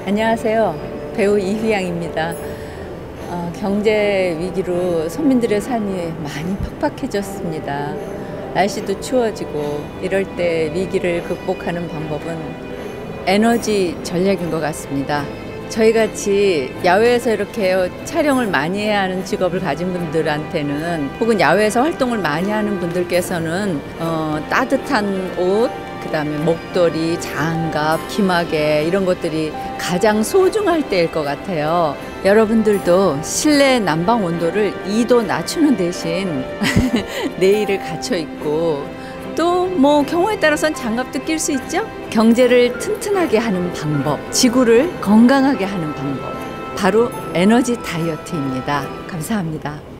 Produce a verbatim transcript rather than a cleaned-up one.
안녕하세요. 배우 이휘양입니다. 어, 경제 위기로 서민들의 삶이 많이 팍팍해졌습니다. 날씨도 추워지고 이럴 때 위기를 극복하는 방법은 에너지 전략인 것 같습니다. 저희같이 야외에서 이렇게 촬영을 많이 해야 하는 직업을 가진 분들한테는, 혹은 야외에서 활동을 많이 하는 분들께서는 어, 따뜻한 옷, 그 다음에 목도리, 장갑, 기마개 이런 것들이 가장 소중할 때일 것 같아요. 여러분들도 실내 난방 온도를 이 도 낮추는 대신 내일을 갖춰 입고, 또 뭐 경우에 따라서는 장갑도 낄 수 있죠. 경제를 튼튼하게 하는 방법, 지구를 건강하게 하는 방법, 바로 에너지 다이어트입니다. 감사합니다.